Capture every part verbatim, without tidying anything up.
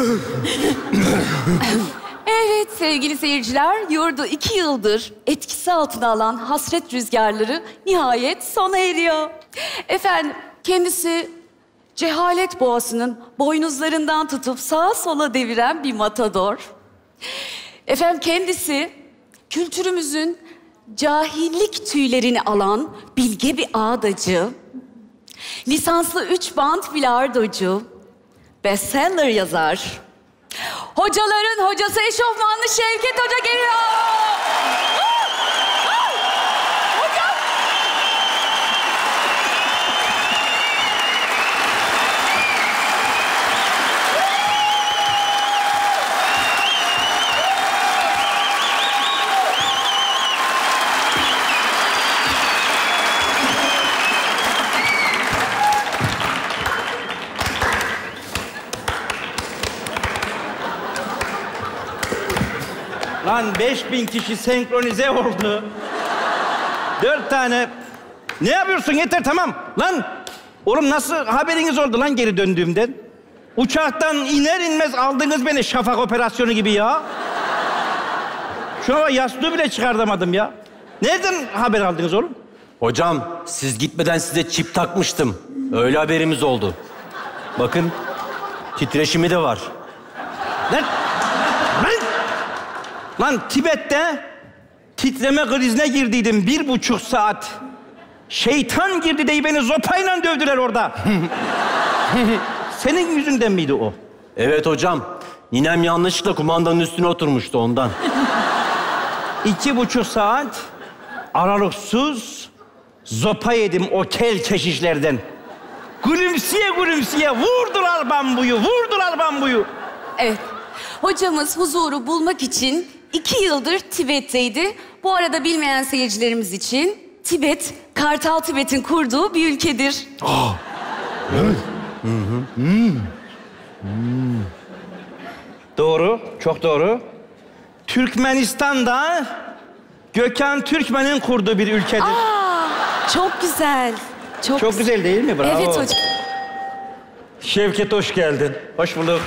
Evet sevgili seyirciler, yurdu iki yıldır etkisi altına alan hasret rüzgarları nihayet sona eriyor. Efendim, kendisi cehalet boğasının boynuzlarından tutup sağa sola deviren bir matador. Efendim, kendisi kültürümüzün cahillik tüylerini alan bilge bir ağdacı, lisanslı üç bant bilardocu, bestseller yazar. Hocaların hocası eşofmanlı Şevket Hoca geliyor. Hocam. Lan beş bin kişi senkronize oldu. Dört tane. Ne yapıyorsun? Yeter, tamam. Lan oğlum, nasıl haberiniz oldu lan geri döndüğümden? Uçaktan iner inmez aldınız beni şafak operasyonu gibi ya. Şu an yastığı bile çıkartamadım ya. Nereden haber aldınız oğlum? Hocam, siz gitmeden size çip takmıştım. Öyle haberimiz oldu. Bakın, titreşimi de var. Lan! Lan! Lan Tibet'te titreme krizine girdiydim bir buçuk saat. Şeytan girdi diye beni zopayla dövdüler orada. Senin yüzünden miydi o? Evet hocam. Ninem yanlışlıkla kumandanın üstüne oturmuştu ondan. İki buçuk saat aralıksız zopa yedim o kel keşişlerden. Gülümseye gülümseye vurdular bambuyu, vurdular bambuyu. Evet, hocamız huzuru bulmak için iki yıldır Tibet'teydi. Bu arada bilmeyen seyircilerimiz için Tibet, Kartal Tibet'in kurduğu bir ülkedir. Aa, evet. Hı hı. Hmm. Hmm. Doğru, çok doğru. Türkmenistan'da Gökhan Türkmen'in kurduğu bir ülkedir. Aa, çok güzel. Çok, çok güzel değil mi? Bravo. Evet hocam. Şevket, hoş geldin. Hoş bulduk.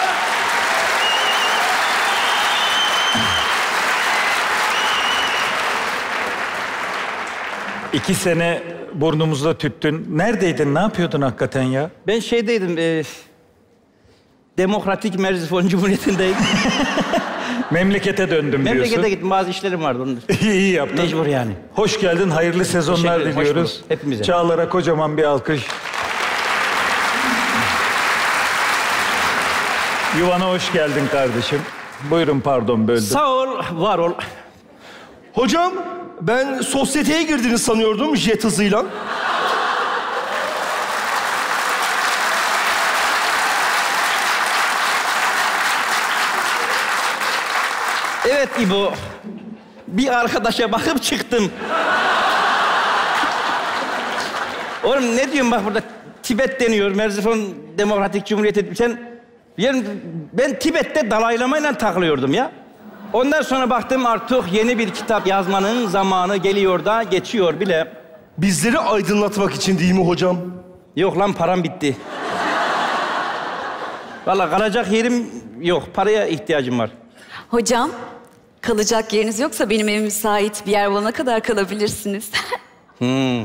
İki sene burnumuzda tüttün. Neredeydin? Ne yapıyordun hakikaten ya? Ben şeydeydim. E, Demokratik Merzifon Cumhuriyeti'ndeyim. Memlekete döndüm diyorsun. Memlekete gittim. Bazı işlerim vardı. Onun İyi, iyi yaptın. Mecbur yani. Hoş geldin. Hayırlı sezonlar diliyoruz. Hepimize. Çağlar'a kocaman bir alkış. Yuvana hoş geldin kardeşim. Buyurun, pardon böldüm. Sağ ol, var ol. Hocam, ben sosyeteye girdiğini sanıyordum jet hızıyla. Evet İbo. Bir arkadaşa bakıp çıktım. Oğlum ne diyorsun bak burada Tibet deniyor, Merzifon Demokratik Cumhuriyeti. Sen, yani ben Tibet'te dalaylamayla takılıyordum ya. Ondan sonra baktım artık yeni bir kitap yazmanın zamanı geliyor da geçiyor bile. Bizleri aydınlatmak için değil mi hocam? Yok lan, param bitti. Vallahi kalacak yerim yok, paraya ihtiyacım var. Hocam, kalacak yeriniz yoksa benim evim müsait. Bir yer bulana kadar kalabilirsiniz. Hmm.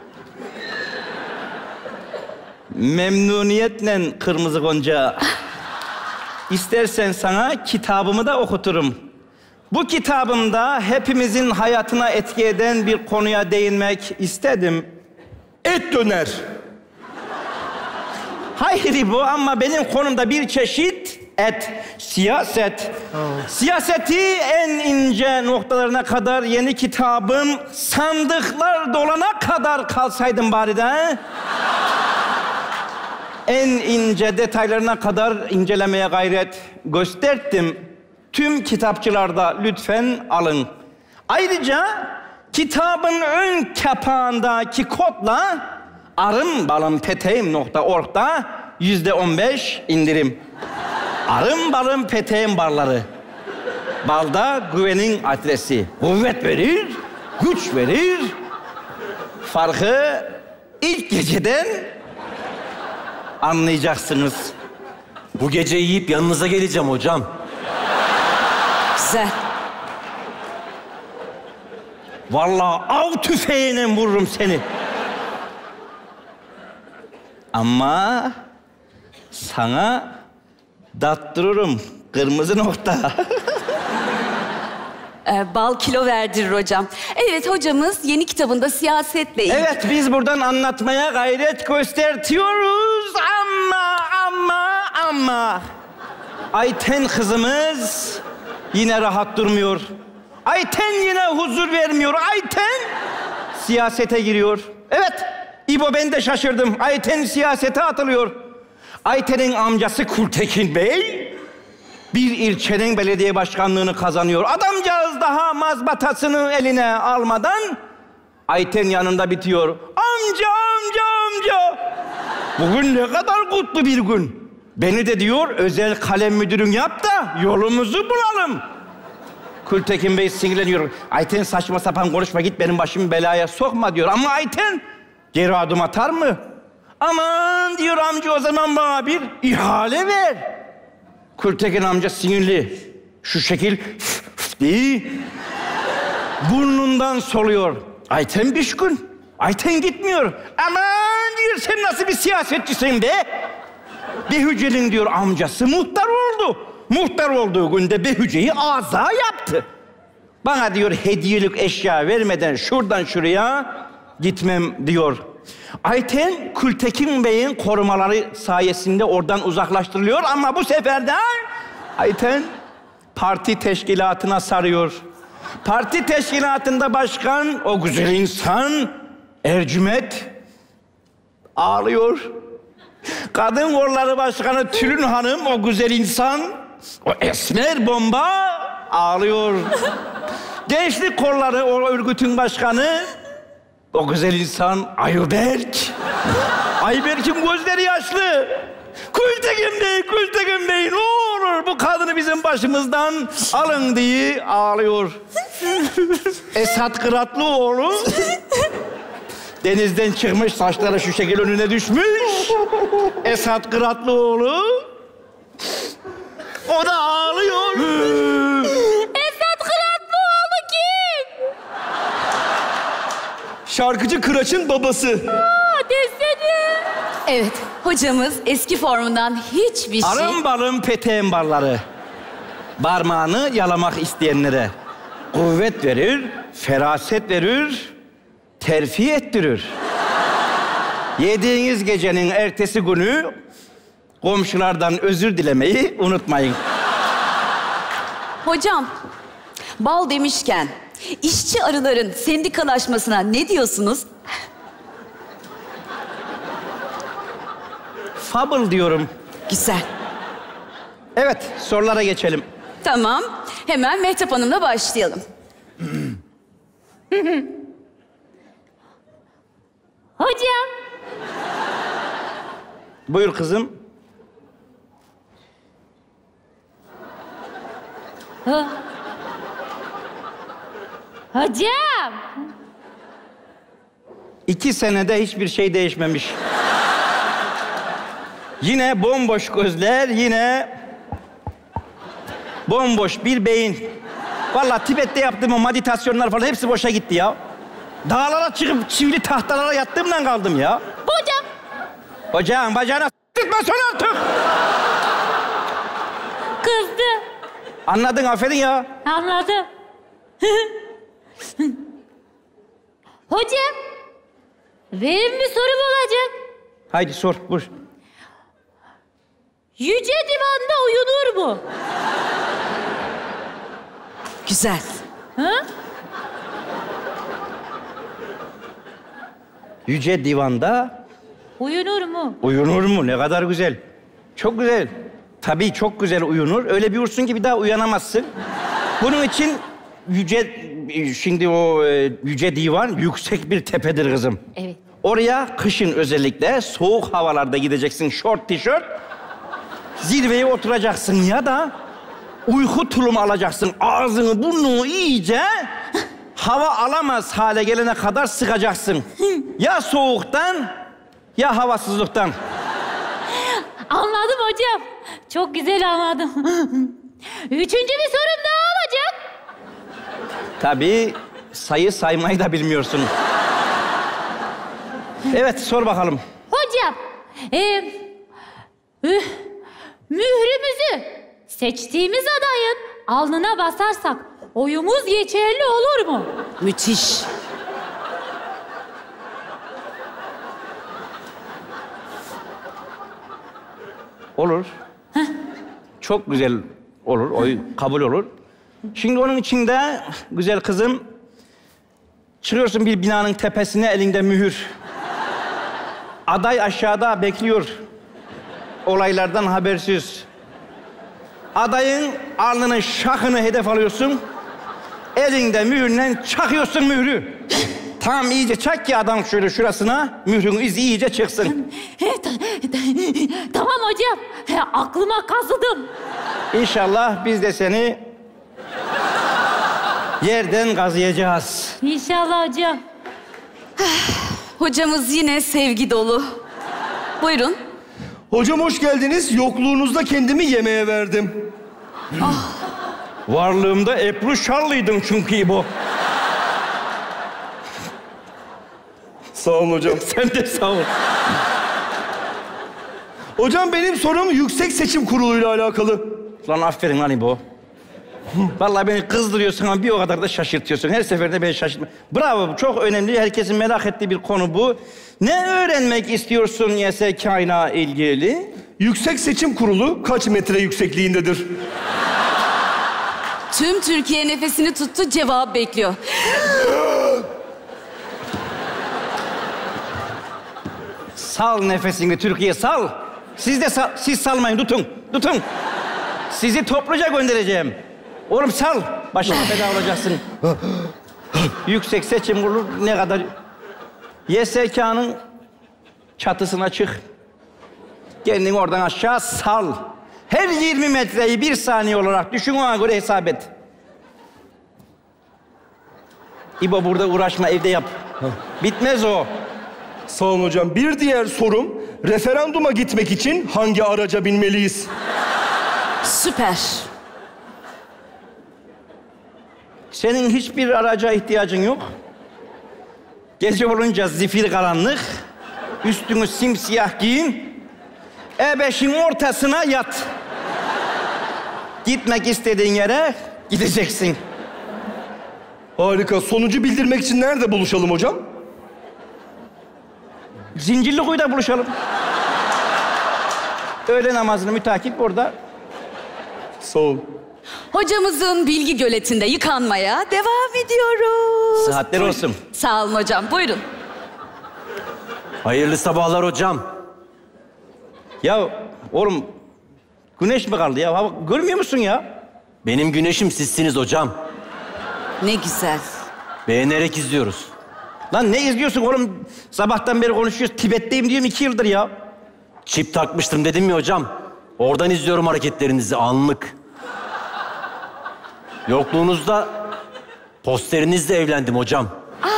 Memnuniyetle Kırmızı Gonca. İstersen sana kitabımı da okuturum. Bu kitabımda hepimizin hayatına etki eden bir konuya değinmek istedim. Et döner. Hayır bu, ama benim konumda bir çeşit et, siyaset. Oh. Siyaseti en ince noktalarına kadar yeni kitabım sandıklar dolana kadar kalsaydım bari de. En ince detaylarına kadar incelemeye gayret gösterdim. Tüm kitapçılarda lütfen alın. Ayrıca kitabın ön kapağındaki kodla arım balım peteğim nokta org'da yüzde on beş indirim. Arım balım peteğim barları. Balda güvenin adresi. Kuvvet verir, güç verir. Farkı ilk geceden anlayacaksınız. Bu gece yiyip yanınıza geleceğim hocam. Güzel. Vallahi av tüfeğiyle vururum seni. Ama sana dattırırım kırmızı nokta. Ee, bal kilo verdirir hocam. Evet, hocamız yeni kitabında siyasetle ilgili... Evet, biz buradan anlatmaya gayret göstertiyoruz ama ama ama Ayten kızımız yine rahat durmuyor. Ayten yine huzur vermiyor. Ayten siyasete giriyor. Evet, İbo, ben de şaşırdım. Ayten siyasete atılıyor. Ayten'in amcası Kultekin Bey bir ilçenin belediye başkanlığını kazanıyor. Adamcağız daha mazbatasını eline almadan Ayten yanında bitiyor. Amca, amca, amca. Bugün ne kadar kutlu bir gün. Beni de diyor özel kalem müdürün yap da yolumuzu bulalım. Kultekin Bey sinirleniyor. Ayten saçma sapan konuşma, git benim başımı belaya sokma diyor. Ama Ayten geri adım atar mı? Aman diyor amca, o zaman bana bir ihale ver. Kultekin amca sinirli. Şu şekil değil. Burnundan soluyor. Ayten düşkün. Ayten gitmiyor. Aman diyor, sen nasıl bir siyasetçisin be? Behüce'nin diyor amcası muhtar oldu. Muhtar olduğu günde Behüce'yi aza yaptı. Bana diyor hediyelik eşya vermeden şuradan şuraya gitmem diyor. Ayten Kultekin Bey'in korumaları sayesinde oradan uzaklaştırılıyor ama bu sefer de Ayten parti teşkilatına sarıyor. Parti teşkilatında başkan o güzel insan Ercüment ağlıyor. Kadın kolları başkanı Tülün Hanım o güzel insan, o esmer bomba ağlıyor. Gençlik kolları o örgütün başkanı o güzel insan Ayberk. Ayberk'in gözleri yaşlı. Kultekin Bey, Kultekin Bey ne olur bu kadını bizim başımızdan alın diye ağlıyor. Esat Kıratlıoğlu denizden çıkmış, saçları şu şekil önüne düşmüş. Esat Kıratlıoğlu o da ağlıyor. Esat Kıratlıoğlu kim? Şarkıcı Kıraç'ın babası. Aa, desene. Evet, hocamız eski formundan hiçbir şey... Arım balım peteğin balları. Parmağını yalamak isteyenlere kuvvet verir, feraset verir, terfi ettirir. Yediğiniz gecenin ertesi günü komşulardan özür dilemeyi unutmayın. Hocam, bal demişken işçi arıların sendikalaşmasına ne diyorsunuz? Fable diyorum. Güzel. Evet, sorulara geçelim. Tamam, hemen Mehtap Hanım'la başlayalım. Hocam. Buyur kızım. Ha. Hocam. İki senede hiçbir şey değişmemiş. Yine bomboş gözler, yine bomboş bir beyin. Vallahi Tibet'te yaptığım o meditasyonlar falan hepsi boşa gitti ya. Dağlara çıkıp çivili tahtalara yattığımdan kaldım ya. Hocam. Hocam bacağına s**tma sonra artık. Kızdı. Anladın, aferin ya. Anladım. Hocam. Benim bir sorum olacak. Haydi sor, buyur. Yüce divanda uyunur mu? Güzel. Ha? Yüce divanda Uyunur mu? uyunur mu? Ne kadar güzel. Çok güzel. Tabii çok güzel uyunur. Öyle bir uyursun ki bir daha uyanamazsın. Bunun için yüce, şimdi o e, yüce divan yüksek bir tepedir kızım. Evet. Oraya kışın özellikle soğuk havalarda gideceksin, şort, tişört. Zirveye oturacaksın ya da uyku tulumu alacaksın. Ağzını, burnunu iyice hava alamaz hale gelene kadar sıkacaksın. Ya soğuktan ya havasızlıktan. Anladım hocam. Çok güzel anladım. Üçüncü bir sorum ne olacak? Tabii sayı saymayı da bilmiyorsun. Evet, sor bakalım. Hocam, e, üh, mührümüzü seçtiğimiz adayın alnına basarsak oyumuz geçerli olur mu? Müthiş. Olur. Çok güzel olur, oy kabul olur. Şimdi onun içinde güzel kızım, çıkıyorsun bir binanın tepesine, elinde mühür. Aday aşağıda bekliyor. Olaylardan habersiz. Adayın alnının şahını hedef alıyorsun. Elinde mühürle çakıyorsun mührü. Tam iyice çak ki adam şöyle şurasına mührün izi iyice çıksın. Tamam hocam. He, aklıma kazıdım. İnşallah biz de seni yerden kazıyacağız. İnşallah hocam. Hocamız yine sevgi dolu. Buyurun. Hocam hoş geldiniz. Yokluğunuzda kendimi yemeğe verdim. Varlığımda Ebru Şarlı'ydın çünkü bu. Sağ olun hocam. Sen de sağ ol. Hocam benim sorum Yüksek Seçim Kurulu'yla alakalı. Lan aferin lan İbo. Vallahi beni kızdırıyorsun ama bir o kadar da şaşırtıyorsun. Her seferinde beni şaşırtma. Bravo, çok önemli. Herkesin merak ettiği bir konu bu. Ne öğrenmek istiyorsun Y S K ile ilgili? Yüksek Seçim Kurulu kaç metre yüksekliğindedir? Tüm Türkiye nefesini tuttu, cevap bekliyor. Sal nefesini Türkiye, sal. Siz de sal, siz salmayın, tutun, tutun. Sizi topluca göndereceğim. Oğlum sal, başına feda olacaksın. Yüksek Seçim Kurulu ne kadar... Y S K'nın çatısına çık. Kendini oradan aşağı sal. Her yirmi metreyi bir saniye olarak düşün, ona göre hesap et. İbo burada uğraşma, evde yap. Bitmez o. Sağ olun hocam. Bir diğer sorum, referanduma gitmek için hangi araca binmeliyiz? Süper. Senin hiçbir araca ihtiyacın yok. Gece olunca zifir karanlık, üstünü simsiyah giyin, E beşin ortasına yat. Gitmek istediğin yere gideceksin. Harika. Sonucu bildirmek için nerede buluşalım hocam? Zincirlikuyu'da buluşalım. Öğle namazını mütakip orada. Sağ ol. Hocamızın bilgi göletinde yıkanmaya devam ediyoruz. Sıhhatler olsun. Sağ olun hocam, buyurun. Hayırlı sabahlar hocam. Ya oğlum, güneş mi kaldı ya? Hava, görmüyor musun ya? Benim güneşim sizsiniz hocam. Ne güzel. Beğenerek izliyoruz. Lan ne izliyorsun oğlum? Sabahtan beri konuşuyoruz. Tibet'teyim diyorum iki yıldır ya. Çip takmıştım dedim ya hocam. Oradan izliyorum hareketlerinizi anlık. Yokluğunuzda posterinizle evlendim hocam.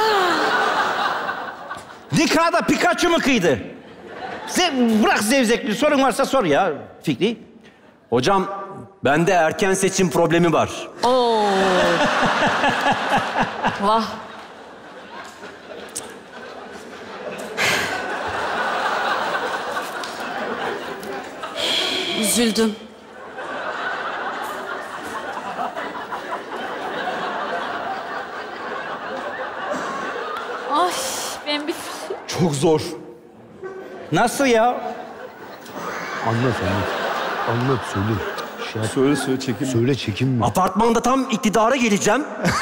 Nikahda Pikachu mu kıydı? Ze- bırak zevzekli. Sorun varsa sor ya Fikri. Hocam bende erken seçim problemi var. Oo. Vah. Üzüldüm. Ay ben bir... Çok zor. Nasıl ya? Anlat anlat. Anlat söyle. Şey yap, Söyle söyle çekin. söyle çekinme. Apartmanda tam iktidara geleceğim.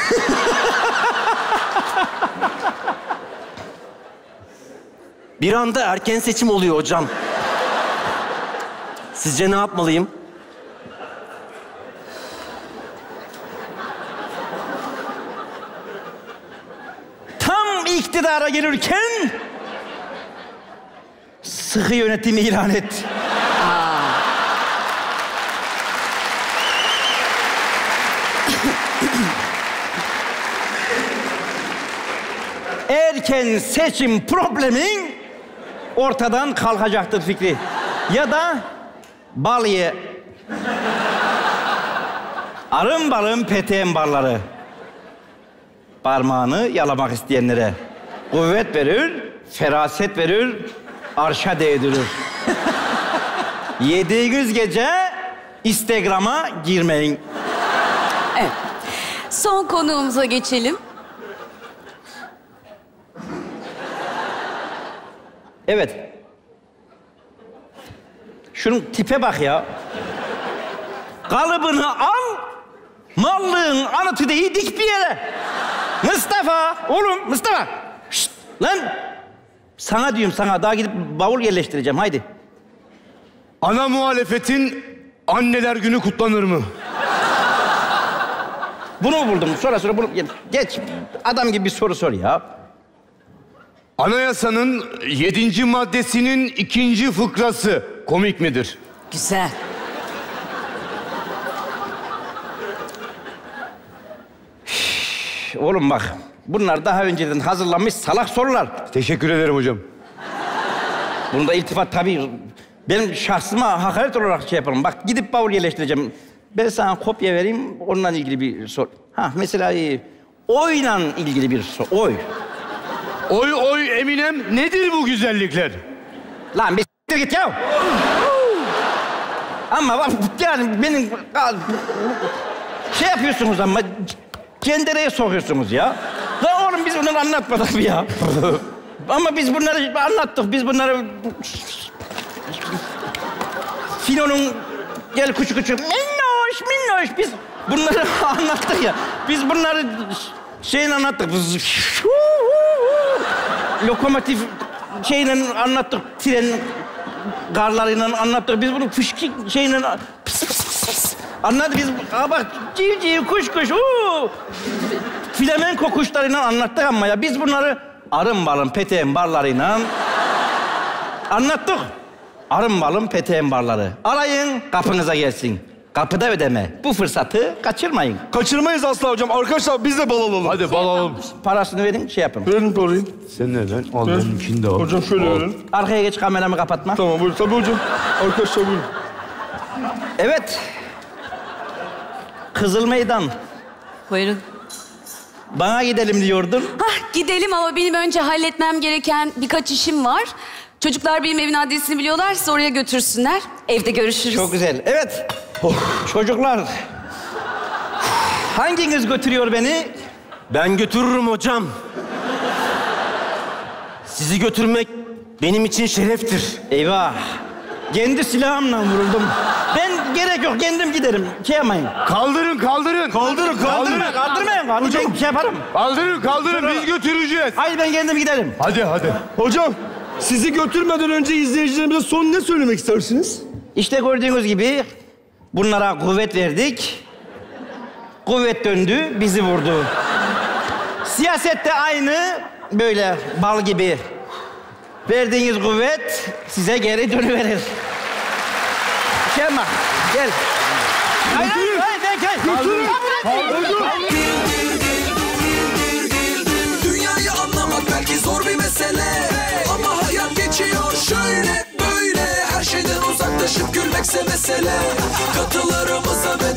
Bir anda erken seçim oluyor hocam. Sizce ne yapmalıyım? Tam iktidara gelirken sıkı yönetimi ilan et. Erken seçim problemin ortadan kalkacaktır Fikri. Ya da bal ye. Arın balın peteğin barları. Parmağını yalamak isteyenlere kuvvet verir, feraset verir, arşa değdirir. Yediğiniz gece Instagram'a girmeyin. Evet. Son konuğumuza geçelim. Evet. Şunun tipe bak ya. Kalıbını al, mallığın anıtı değil dik bir yere. Mustafa, oğlum Mustafa. Şşt, lan. Sana diyorum sana, daha gidip bavul yerleştireceğim, haydi. Ana muhalefetin anneler günü kutlanır mı? Bunu buldum, sonra sonra bunu... Geç, adam gibi bir soru sor ya. Anayasanın yedinci maddesinin ikinci fıkrası komik midir? Güzel. Oğlum bak, bunlar daha önceden hazırlanmış salak sorular. Teşekkür ederim hocam. Bunda iltifat tabii benim şahsıma hakaret olarak şey yaparım. Bak gidip bavul yerleştireceğim. Ben sana kopya vereyim, onunla ilgili bir soru. Ha mesela e, oyla ilgili bir soru, oy. Oy oy Eminem, nedir bu güzellikler? Lan bir s**tir git ya. Ama bak yani benim... Şey yapıyorsunuz ama... Cendereye sokuyorsunuz ya. Lan oğlum biz bunları anlatmadık mı ya? Ama biz bunları anlattık. Biz bunları... Filo'nun gel küçük küçük... Minnoş, minnoş. Biz bunları anlattık ya. Biz bunları şeyle anlattık. Biz... Lokomotif şeyle anlattık. Tren garlarıyla anlattık. Biz bunu fışkı şeyle... Pıs pıs pıs pıs. Anladı biz... Aa bak civciv, kuş kuş. Uuu. Flamenko kuşlarıyla anlattık ama ya. Biz bunları arın balın, peteğin barlarıyla anlattık. Arın balın, peteğin barları. Arayın, kapınıza gelsin. Kapıda ödeme. Bu fırsatı kaçırmayın. Kaçırmayız asla hocam. Arkadaşlar biz de bal alalım. Hadi bal alalım. Parasını verin, şey yapın. Verin parayı. Sen nereden? Al benimkini de al. Hocam şöyle Al. verin. Arkaya geç, kameramı kapatma. Tamam buyurun. Tabii hocam. Arkadaşlar buyurun. Evet. Kızıl Meydan. Buyurun. Bana gidelim diyordun. Hah, gidelim ama benim önce halletmem gereken birkaç işim var. Çocuklar benim evin adresini biliyorlar, sizi oraya götürsünler. Evde görüşürüz. Çok güzel. Evet. Çocuklar. Hanginiz götürüyor beni? Ben götürürüm hocam. Sizi götürmek benim için şereftir. Eyvah. Kendi silahımla vuruldum. Ben gerek yok, kendim giderim. Şey yapmayın. Kaldırın, kaldırın. Kaldırın, kaldırın. Kaldırmayın. Kaldırmayın. Şey yaparım. Kaldırın, kaldırın. Biz götüreceğiz. Hayır, ben kendim giderim. Hadi, hadi. Hocam sizi götürmeden önce izleyicilerimize son ne söylemek istersiniz? İşte gördüğünüz gibi bunlara kuvvet verdik. Kuvvet döndü, bizi vurdu. Siyasette aynı böyle bal gibi. Verdiğiniz kuvvet size geri dönüverir. Şey yapma, gel. Hayır, hayır, hayır, hayır. Götürün. Dünyayı anlamak belki zor bir mesele, ama hayat geçiyor şöyle böyle. Her şeyden uzaklaşıp gülmekse mesele. Katılarımıza ve